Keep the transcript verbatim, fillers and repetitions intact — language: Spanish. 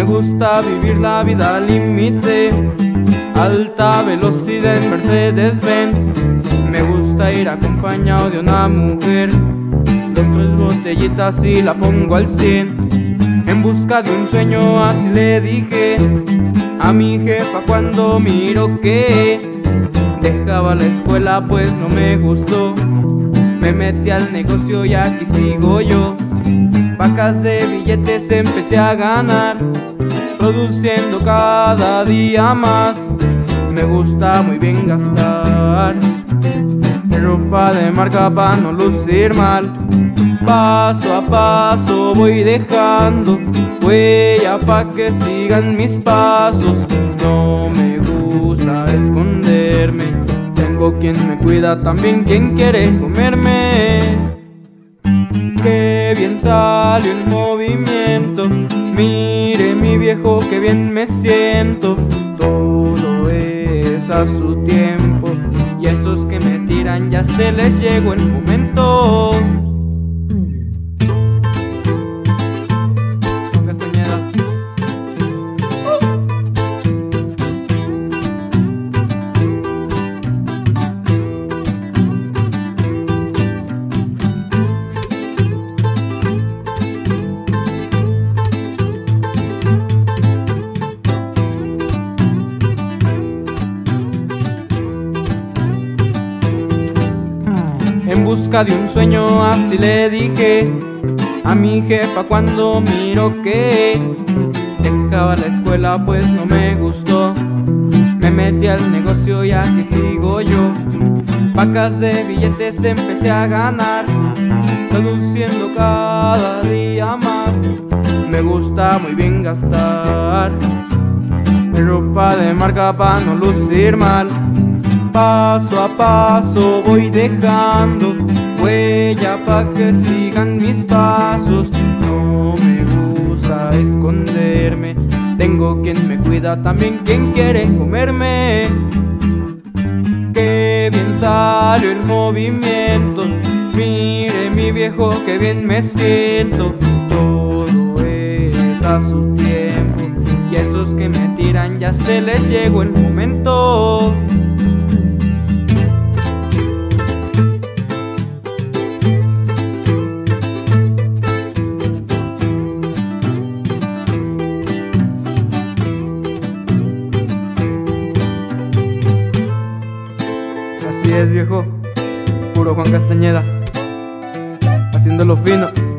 gusta vivir la vida al límite, alta velocidad en Mercedes-Benz. Me gusta ir acompañado de una mujer, dos, tres botellitas y la pongo al cien. En busca de un sueño, así le dije a mi jefa cuando miro que dejaba la escuela pues no me gustó. Me metí al negocio y aquí sigo yo. Pacas de billetes empecé a ganar, produciendo cada día más. Me gusta muy bien gastar en ropa de marca para no lucir mal. Paso a paso voy dejando huella pa' que sigan mis pasos. No me gusta esconderme, tengo quien me cuida, también quien quiere comerme. Qué bien salió el movimiento, mire mi viejo que bien me siento. Todo es a su tiempo y a esos que me tiran ya se les llegó el momento. En busca de un sueño, así le dije a mi jefa cuando miro que dejaba la escuela pues no me gustó. Me metí al negocio y aquí sigo yo. Pacas de billetes empecé a ganar, produciendo cada día más. Me gusta muy bien gastar en ropa de marca para no lucir mal. Paso a paso voy dejando huella pa' que sigan mis pasos. No me gusta esconderme, tengo quien me cuida, también quien quiere comerme. Qué bien salió el movimiento, mire mi viejo que bien me siento. Todo es a su tiempo y a esos que me tiran ya se les llegó el momento. Así es, viejo, puro Juan Castañeda, haciéndolo fino.